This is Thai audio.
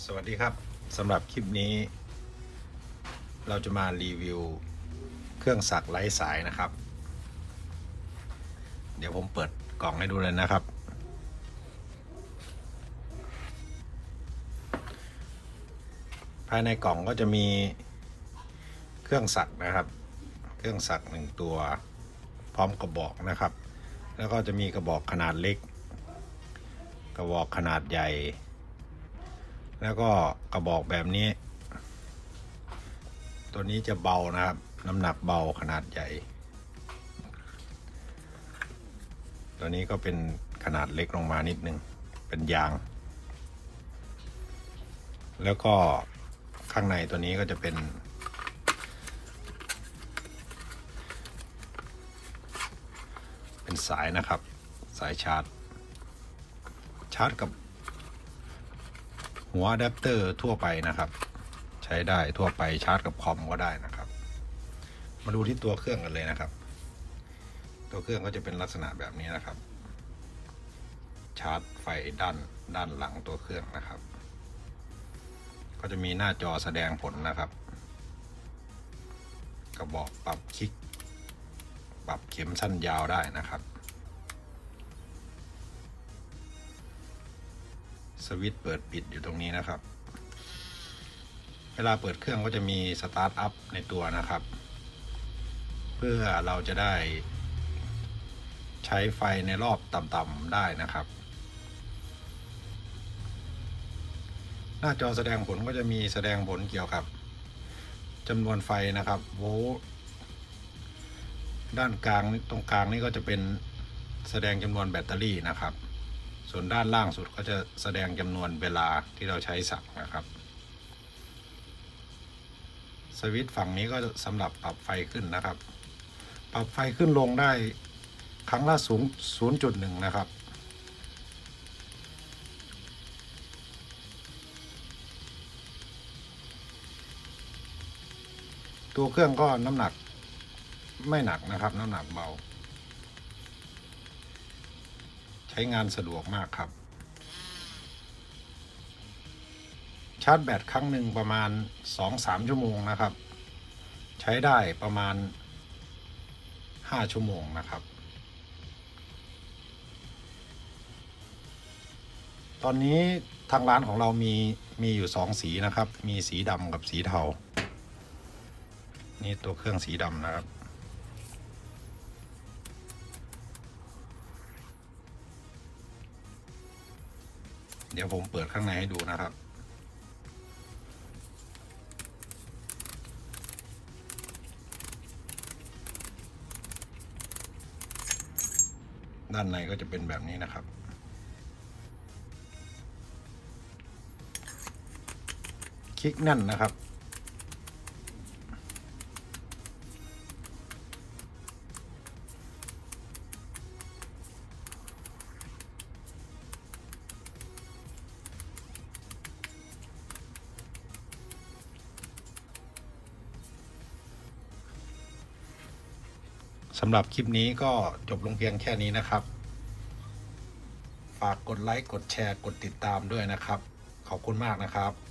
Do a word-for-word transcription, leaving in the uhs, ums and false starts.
สวัสดีครับสำหรับคลิปนี้เราจะมารีวิวเครื่องสักไร้สายนะครับเดี๋ยวผมเปิดกล่องให้ดูเลยนะครับภายในกล่องก็จะมีเครื่องสักนะครับเครื่องสักหนึ่งตัวพร้อมกระบอกนะครับแล้วก็จะมีกระบอกขนาดเล็กกระบอกขนาดใหญ่แล้วก็กระบอกแบบนี้ตัวนี้จะเบานะครับน้ำหนักเบาขนาดใหญ่ตัวนี้ก็เป็นขนาดเล็กลงมานิดนึงเป็นยางแล้วก็ข้างในตัวนี้ก็จะเป็นเป็นสายนะครับสายชาร์จชาร์จกับหัวอะแดปเตอร์ทั่วไปนะครับใช้ได้ทั่วไปชาร์จกับคอมก็ได้นะครับมาดูที่ตัวเครื่องกันเลยนะครับตัวเครื่องก็จะเป็นลักษณะแบบนี้นะครับชาร์จไฟด้านด้านหลังตัวเครื่องนะครับก็จะมีหน้าจอแสดงผลนะครับกระบอกปรับคลิกปรับเข็มสั้นยาวได้นะครับสวิตช์เปิดปิดอยู่ตรงนี้นะครับเวลาเปิดเครื่องก็จะมีสตาร์ทอัพในตัวนะครับเพื่อเราจะได้ใช้ไฟในรอบต่ำๆได้นะครับหน้าจอแสดงผลก็จะมีแสดงผลเกี่ยวกับจำนวนไฟนะครับโวลต์ด้านกลางตรงกลางนี่ก็จะเป็นแสดงจำนวนแบตเตอรี่นะครับส่วนด้านล่างสุดก็จะแสดงจำนวนเวลาที่เราใช้สักนะครับสวิตช์ฝั่งนี้ก็สำหรับปรับไฟขึ้นนะครับปรับไฟขึ้นลงได้ครั้งละสูง ศูนย์จุดหนึ่ง นะครับตัวเครื่องก็น้ำหนักไม่หนักนะครับน้ำหนักเบาใช้งานสะดวกมากครับชาร์จแบตครั้งหนึ่งประมาณ สองถึงสาม ชั่วโมงนะครับใช้ได้ประมาณห้าชั่วโมงนะครับตอนนี้ทางร้านของเรามีมีอยู่สองสีนะครับมีสีดำกับสีเทานี่ตัวเครื่องสีดำนะครับเดี๋ยวผมเปิดข้างในให้ดูนะครับด้านในก็จะเป็นแบบนี้นะครับคลิกแน่นนะครับสำหรับคลิปนี้ก็จบลงเพียงแค่นี้นะครับฝากกดไลค์กดแชร์กดติดตามด้วยนะครับขอบคุณมากนะครับ